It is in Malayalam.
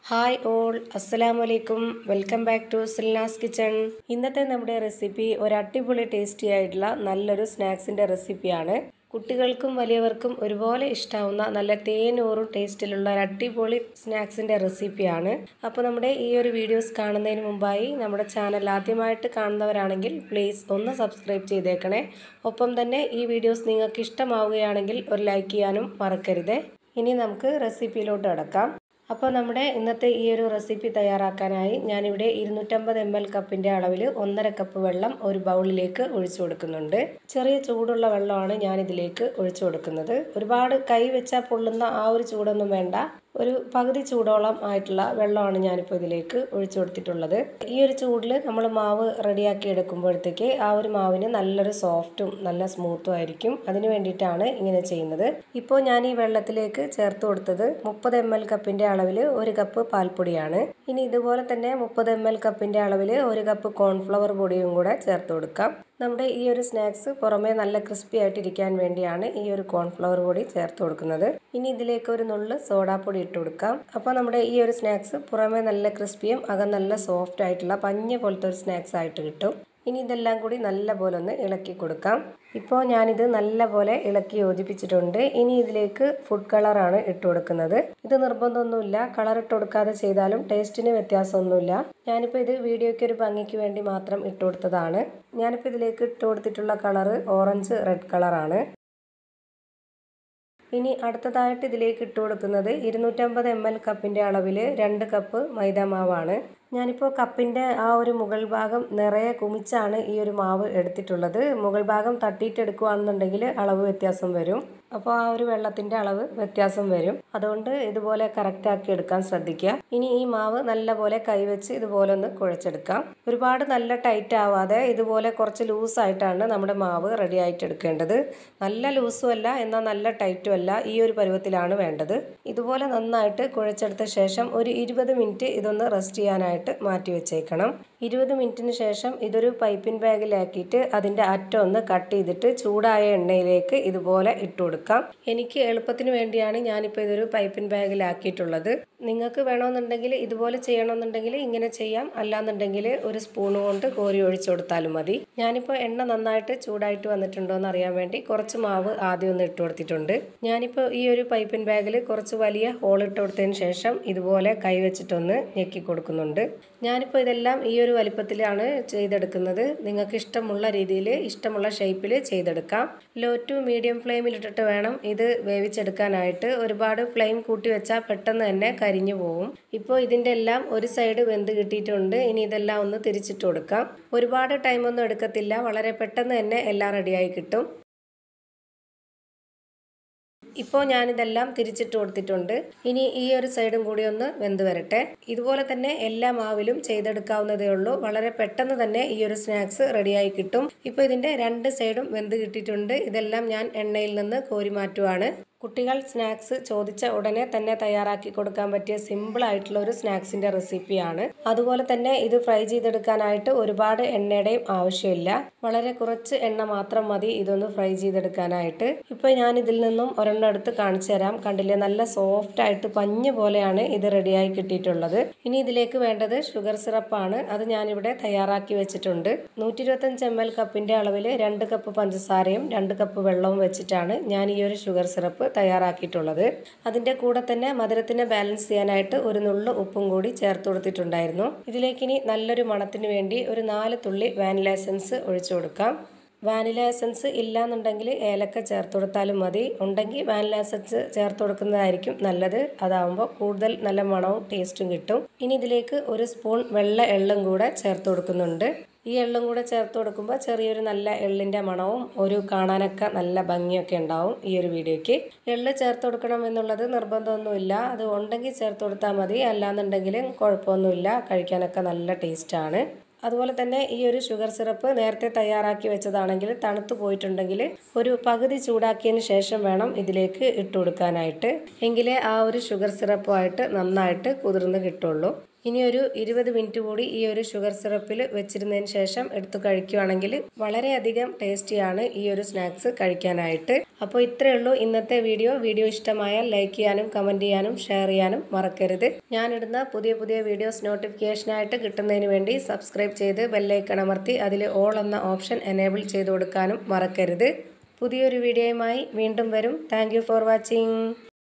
ഹായ് ഓൾ, അസ്സലാമു അലൈക്കും. Welcome back to Silna's kitchen. ഇന്നത്തെ നമ്മുടെ റെസിപ്പി ഒരു അടിപൊളി ടേസ്റ്റി ആയിട്ടുള്ള നല്ലൊരു സ്നാക്സിൻ്റെ റെസിപ്പിയാണ്. കുട്ടികൾക്കും വലിയവർക്കും ഒരുപോലെ ഇഷ്ടാവുന്ന നല്ല തേനൂറും ടേസ്റ്റിലുള്ള ഒരു അടിപൊളി സ്നാക്സിൻ്റെ റെസിപ്പിയാണ്. അപ്പോൾ നമ്മുടെ ഈ ഒരു വീഡിയോസ് കാണുന്നതിന് മുമ്പായി നമ്മുടെ ചാനൽ ആദ്യമായിട്ട് കാണുന്നവരാണെങ്കിൽ പ്ലീസ് ഒന്ന് സബ്സ്ക്രൈബ് ചെയ്തേക്കണേ. ഒപ്പം തന്നെ ഈ വീഡിയോസ് നിങ്ങൾക്ക് ഇഷ്ടമാവുകയാണെങ്കിൽ ഒരു ലൈക്ക് ചെയ്യാനും മറക്കരുത്. ഇനി നമുക്ക് റെസിപ്പിയിലോട്ട് കടക്കാം. അപ്പോൾ നമ്മുടെ ഇന്നത്തെ ഈ ഒരു റെസിപ്പി തയ്യാറാക്കാനായി ഞാനിവിടെ 250 ml കപ്പിൻ്റെ അളവിൽ 1.5 കപ്പ് വെള്ളം ഒരു ബൗളിലേക്ക് ഒഴിച്ചു കൊടുക്കുന്നുണ്ട്. ചെറിയ ചൂടുള്ള വെള്ളമാണ് ഞാനിതിലേക്ക് ഒഴിച്ചു കൊടുക്കുന്നത്. ഒരുപാട് കൈ വെച്ചാൽ പൊള്ളുന്ന ആ ഒരു ചൂടൊന്നും വേണ്ട. ഒരു പകുതി ചൂടോളം ആയിട്ടുള്ള വെള്ളമാണ് ഞാനിപ്പോൾ ഇതിലേക്ക് ഒഴിച്ചു കൊടുത്തിട്ടുള്ളത്. ഈ ഒരു ചൂടിൽ നമ്മൾ മാവ് റെഡിയാക്കി എടുക്കുമ്പോഴത്തേക്ക് ആ ഒരു മാവിന് നല്ലൊരു സോഫ്റ്റും നല്ല സ്മൂത്തും ആയിരിക്കും. അതിന് വേണ്ടിയിട്ടാണ് ഇങ്ങനെ ചെയ്യുന്നത്. ഇപ്പോൾ ഞാൻ ഈ വെള്ളത്തിലേക്ക് ചേർത്ത് കൊടുത്തത് 30 ml കപ്പിൻ്റെ അളവിൽ 1 കപ്പ് പാൽപ്പൊടിയാണ്. ഇനി ഇതുപോലെ തന്നെ 30 ml കപ്പിൻ്റെ അളവിൽ 1 കപ്പ് കോൺഫ്ലവർ പൊടിയും കൂടെ ചേർത്ത് കൊടുക്കാം. നമ്മുടെ ഈ ഒരു സ്നാക്സ് പുറമേ നല്ല ക്രിസ്പി ആയിട്ടിരിക്കാൻ വേണ്ടിയാണ് ഈ ഒരു കോൺഫ്ലവർ പൊടി ചേർത്ത് കൊടുക്കുന്നത്. ഇനി ഇതിലേക്ക് ഒരു നുള്ള് സോഡാപ്പൊടി ഇട്ട് കൊടുക്കാം. അപ്പോൾ നമ്മുടെ ഈ ഒരു സ്നാക്സ് പുറമേ നല്ല ക്രിസ്പിയും അകം നല്ല സോഫ്റ്റ് ആയിട്ടുള്ള പഞ്ഞ പോലത്തെ ഒരു സ്നാക്സ് ആയിട്ട് കിട്ടും. ഇനി ഇതെല്ലാം കൂടി നല്ല പോലെ ഒന്ന് ഇളക്കി കൊടുക്കാം. ഇപ്പോൾ ഞാനിത് നല്ല പോലെ ഇളക്കി യോജിപ്പിച്ചിട്ടുണ്ട്. ഇനി ഇതിലേക്ക് ഫുഡ് കളറാണ് ഇട്ട് കൊടുക്കുന്നത്. ഇത് നിർബന്ധമൊന്നുമില്ല, കളർ ഇട്ട് കൊടുക്കാതെ ചെയ്താലും ടേസ്റ്റിന് വ്യത്യാസമൊന്നുമില്ല. ഞാനിപ്പോൾ ഇത് വീഡിയോയ്ക്ക് ഒരു ഭംഗിക്ക് വേണ്ടി മാത്രം ഇട്ട് കൊടുത്തതാണ്. ഞാനിപ്പോൾ ഇതിലേക്ക് ഇട്ട് കൊടുത്തിട്ടുള്ള കളറ് ഓറഞ്ച് റെഡ് കളറാണ്. ഇനി അടുത്തതായിട്ട് ഇതിലേക്ക് ഇട്ട് കൊടുക്കുന്നത് 250 ml കപ്പിൻ്റെ അളവിൽ 2 കപ്പ് മൈദാമാവാണ്. ഞാനിപ്പോൾ കപ്പിൻ്റെ ആ ഒരു മുകൾ ഭാഗം നിറയെ കുമിച്ചാണ് ഈ ഒരു മാവ് എടുത്തിട്ടുള്ളത്. മുകൾ ഭാഗം തട്ടിയിട്ട് എടുക്കുകയാണെന്നുണ്ടെങ്കിൽ അളവ് വ്യത്യാസം വരും. അപ്പോൾ ആ ഒരു വെള്ളത്തിൻ്റെ അളവ് വ്യത്യാസം വരും. അതുകൊണ്ട് ഇതുപോലെ കറക്റ്റാക്കി എടുക്കാൻ ശ്രദ്ധിക്കുക. ഇനി ഈ മാവ് നല്ലപോലെ കൈവച്ച് ഇതുപോലെ ഒന്ന് കുഴച്ചെടുക്കാം. ഒരുപാട് നല്ല ടൈറ്റ് ആവാതെ ഇതുപോലെ കുറച്ച് ലൂസായിട്ടാണ് നമ്മുടെ മാവ് റെഡി ആയിട്ട് എടുക്കേണ്ടത്. നല്ല ലൂസും അല്ല, എന്നാൽ നല്ല ടൈറ്റും അല്ല. ഈ ഒരു പരുവത്തിലാണ് വേണ്ടത്. ഇതുപോലെ നന്നായിട്ട് കുഴച്ചെടുത്ത ശേഷം ഒരു 20 മിനിറ്റ് ഇതൊന്ന് റെസ്റ്റ് ചെയ്യാനായിട്ട് മാറ്റി വെച്ചേക്കണം. 20 മിനിറ്റിന് ശേഷം ഇതൊരു പൈപ്പിംഗ് ബാഗിലാക്കിയിട്ട് അതിൻ്റെ അറ്റം ഒന്ന് കട്ട് ചെയ്തിട്ട് ചൂടായ എണ്ണയിലേക്ക് ഇതുപോലെ ഇട്ട് കൊടുക്കാം. എനിക്ക് എളുപ്പത്തിന് വേണ്ടിയാണ് ഞാനിപ്പോൾ ഇതൊരു പൈപ്പിംഗ് ബാഗിലാക്കിയിട്ടുള്ളത്. നിങ്ങൾക്ക് വേണമെന്നുണ്ടെങ്കിൽ ഇതുപോലെ ചെയ്യണമെന്നുണ്ടെങ്കിൽ ഇങ്ങനെ ചെയ്യാം. അല്ലാന്നുണ്ടെങ്കിൽ ഒരു സ്പൂൺ കൊണ്ട് കോരി ഒഴിച്ചു കൊടുത്താലും മതി. ഞാനിപ്പോൾ എണ്ണ നന്നായിട്ട് ചൂടായിട്ട് വന്നിട്ടുണ്ടോ എന്ന് അറിയാൻ വേണ്ടി കുറച്ച് മാവ് ആദ്യം ഒന്ന് ഇട്ട് കൊടുത്തിട്ടുണ്ട്. ഞാനിപ്പോൾ ഈ ഒരു പൈപ്പിംഗ് ബാഗിൽ കുറച്ച് വലിയ ഹോൾ ഇട്ട് കൊടുത്തതിന് ശേഷം ഇതുപോലെ കൈ വെച്ചിട്ടൊന്ന് ഞെക്കി കൊടുക്കുന്നുണ്ട്. ഞാനിപ്പോൾ ഇതെല്ലാം ഈ ഒരു വലിപ്പത്തിലാണ് ചെയ്തെടുക്കുന്നത്. നിങ്ങൾക്ക് ഇഷ്ടമുള്ള രീതിയിൽ ഇഷ്ടമുള്ള ഷേപ്പിൽ ചെയ്തെടുക്കാം. ലോ ടു മീഡിയം ഫ്ലെയിമിൽ ഇട്ടിട്ട് വേണം ഇത് വേവിച്ചെടുക്കാനായിട്ട്. ഒരുപാട് ഫ്ലെയിം കൂട്ടി വെച്ചാൽ പെട്ടെന്ന് തന്നെ കരിഞ്ഞു പോകും. ഇപ്പോൾ ഇതിൻ്റെ എല്ലാം ഒരു സൈഡ് വെന്ത് കിട്ടിയിട്ടുണ്ട്. ഇനി ഇതെല്ലാം ഒന്ന് തിരിച്ചിട്ട് കൊടുക്കാം. ഒരുപാട് ടൈമൊന്നും എടുക്കത്തില്ല, വളരെ പെട്ടെന്ന് തന്നെ എല്ലാം റെഡിയായി കിട്ടും. ഇപ്പോൾ ഞാനിതെല്ലാം തിരിച്ചിട്ട് കൊടുത്തിട്ടുണ്ട്. ഇനി ഈ ഒരു സൈഡും കൂടി ഒന്ന് വെന്ത് വരട്ടെ. ഇതുപോലെ തന്നെ എല്ലാ മാവിലും ചെയ്തെടുക്കാവുന്നതേ ഉള്ളൂ. വളരെ പെട്ടെന്ന് തന്നെ ഈ ഒരു സ്നാക്സ് റെഡിയായി കിട്ടും. ഇപ്പോൾ ഇതിൻ്റെ 2 സൈഡും വെന്ത് കിട്ടിയിട്ടുണ്ട്. ഇതെല്ലാം ഞാൻ എണ്ണയിൽ നിന്ന് കോരി മാറ്റുവാണ്. കുട്ടികൾ സ്നാക്സ് ചോദിച്ച ഉടനെ തന്നെ തയ്യാറാക്കി കൊടുക്കാൻ പറ്റിയ സിമ്പിൾ ആയിട്ടുള്ള ഒരു സ്നാക്സിൻ്റെ റെസിപ്പിയാണ്. അതുപോലെ തന്നെ ഇത് ഫ്രൈ ചെയ്തെടുക്കാനായിട്ട് ഒരുപാട് എണ്ണയുടെയും ആവശ്യമില്ല. വളരെ കുറച്ച് എണ്ണ മാത്രം മതി ഇതൊന്ന് ഫ്രൈ ചെയ്തെടുക്കാനായിട്ട്. ഇപ്പോൾ ഞാൻ ഇതിൽ നിന്നും ഒരെണ്ണം എടുത്ത് കാണിച്ചു തരാം. കണ്ടില്ലേ, നല്ല സോഫ്റ്റ് ആയിട്ട് പഞ്ഞ് പോലെയാണ് ഇത് റെഡിയായി കിട്ടിയിട്ടുള്ളത്. ഇനി ഇതിലേക്ക് വേണ്ടത് ഷുഗർ സിറപ്പാണ്. അത് ഞാനിവിടെ തയ്യാറാക്കി വെച്ചിട്ടുണ്ട്. 125 ml കപ്പിൻ്റെ അളവിൽ 2 കപ്പ് പഞ്ചസാരയും 2 കപ്പ് വെള്ളവും വെച്ചിട്ടാണ് ഞാൻ ഈ ഒരു ഷുഗർ സിറപ്പ് തയ്യാറാക്കിയിട്ടുള്ളത്. അതിൻ്റെ കൂടെ തന്നെ മധുരത്തിനെ ബാലൻസ് ചെയ്യാനായിട്ട് ഒരു നുള്ളു ഉപ്പും കൂടി ചേർത്ത് കൊടുത്തിട്ടുണ്ടായിരുന്നു. ഇതിലേക്കിനി നല്ലൊരു മണത്തിന് വേണ്ടി ഒരു 4 തുള്ളി വാനില എസൻസ് ഒഴിച്ചു കൊടുക്കാം. വാനില എസൻസ് ഇല്ലാന്നുണ്ടെങ്കിൽ ഏലക്ക ചേർത്ത് കൊടുത്താലും മതി. ഉണ്ടെങ്കിൽ വാനില എസൻസ് ചേർത്ത് കൊടുക്കുന്നതായിരിക്കും നല്ലത്. അതാവുമ്പോൾ കൂടുതൽ നല്ല മണവും ടേസ്റ്റും കിട്ടും. ഇനി ഇതിലേക്ക് ഒരു സ്പൂൺ വെള്ള എള്ളും കൂടെ ചേർത്ത് കൊടുക്കുന്നുണ്ട്. ഈ എള്ളും കൂടെ ചേർത്ത് കൊടുക്കുമ്പോൾ ചെറിയൊരു നല്ല എള്ളിൻ്റെ മണവും ഒരു കാണാനൊക്കെ നല്ല ഭംഗിയൊക്കെ ഉണ്ടാവും ഈ ഒരു വീഡിയോയ്ക്ക്. എള്ള് ചേർത്ത് കൊടുക്കണം എന്നുള്ളത് നിർബന്ധമൊന്നുമില്ല. അത് ഉണ്ടെങ്കിൽ ചേർത്ത് കൊടുത്താൽ മതി, അല്ലാന്നുണ്ടെങ്കിലും കുഴപ്പമൊന്നുമില്ല. കഴിക്കാനൊക്കെ നല്ല ടേസ്റ്റാണ്. അതുപോലെ തന്നെ ഈ ഒരു ഷുഗർ സിറപ്പ് നേരത്തെ തയ്യാറാക്കി വെച്ചതാണെങ്കിൽ തണുത്ത് പോയിട്ടുണ്ടെങ്കിൽ ഒരു പകുതി ചൂടാക്കിയതിന് ശേഷം വേണം ഇതിലേക്ക് ഇട്ട് കൊടുക്കാനായിട്ട്. എങ്കിലേ ആ ഒരു ഷുഗർ സിറപ്പുമായിട്ട് നന്നായിട്ട് കുതിർന്ന് കിട്ടുള്ളൂ. ഇനി ഒരു 20 മിനിറ്റ് കൂടി ഈ ഒരു ഷുഗർ സിറപ്പിൽ വെച്ചിരുന്നതിന് ശേഷം എടുത്തു കഴിക്കുകയാണെങ്കിൽ വളരെയധികം ടേസ്റ്റിയാണ് ഈ ഒരു സ്നാക്സ് കഴിക്കാനായിട്ട്. അപ്പോൾ ഇത്രയേ ഉള്ളൂ ഇന്നത്തെ വീഡിയോ ഇഷ്ടമായാൽ ലൈക്ക് ചെയ്യാനും കമൻറ്റ് ചെയ്യാനും ഷെയർ ചെയ്യാനും മറക്കരുത്. ഞാനിടുന്ന പുതിയ വീഡിയോസ് നോട്ടിഫിക്കേഷനായിട്ട് കിട്ടുന്നതിന് വേണ്ടി സബ്സ്ക്രൈബ് ചെയ്ത് ബെല്ലൈക്കൺ അമർത്തി അതിൽ ഓൾ എന്ന ഓപ്ഷൻ എനേബിൾ ചെയ്ത് കൊടുക്കാനും മറക്കരുത്. പുതിയൊരു വീഡിയോയുമായി വീണ്ടും വരും. Thank you for watching.